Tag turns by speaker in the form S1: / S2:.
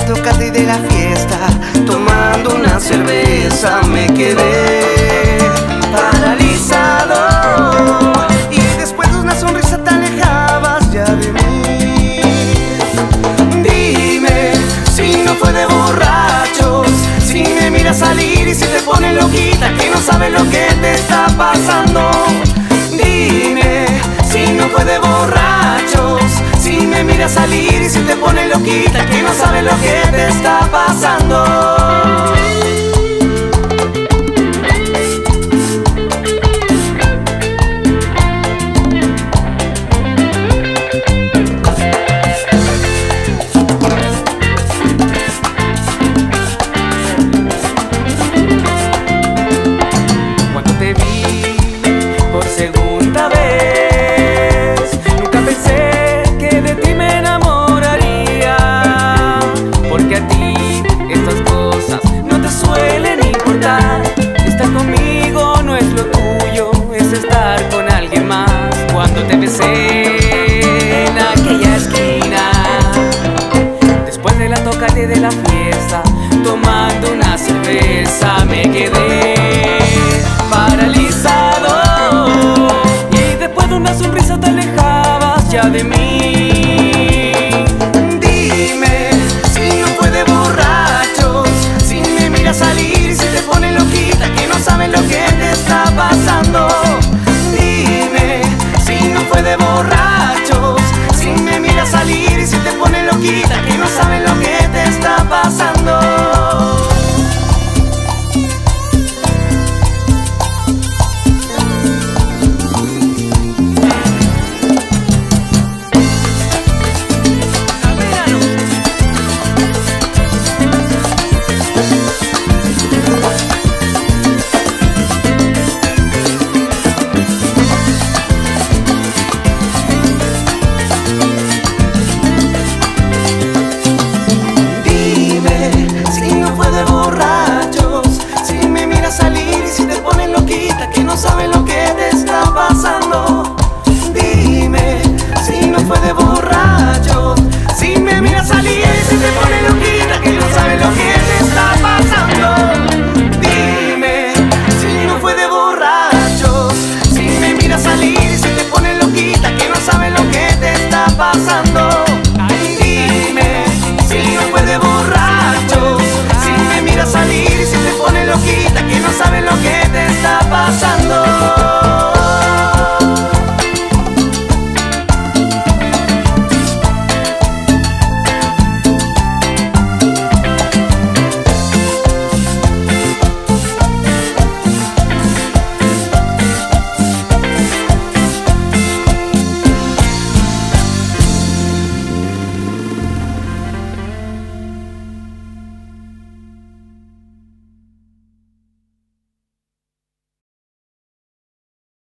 S1: tócate de la fiesta, tomando una cerveza me quedé paralizado. Y después de una sonrisa te alejabas ya de mí. Dime si no fue de borrachos, si me miras salir y si te pones loquita, que no sabes lo que te está pasando. Dime si no fue de borrachos, si me miras salir y si te pones loquita, que no sabes lo que te está pasando. Cuando te vi por segunda vez, nunca pensé que de ti me enamoraría, porque a ti estas cosas no te suelen importar. Estar conmigo no es lo tuyo, es estar con alguien más. Cuando te besé en aquella esquina, después de la tócate de la fiesta, tomando una cerveza me quedé paralizado. Y después de una sonrisa te alejabas ya de mí.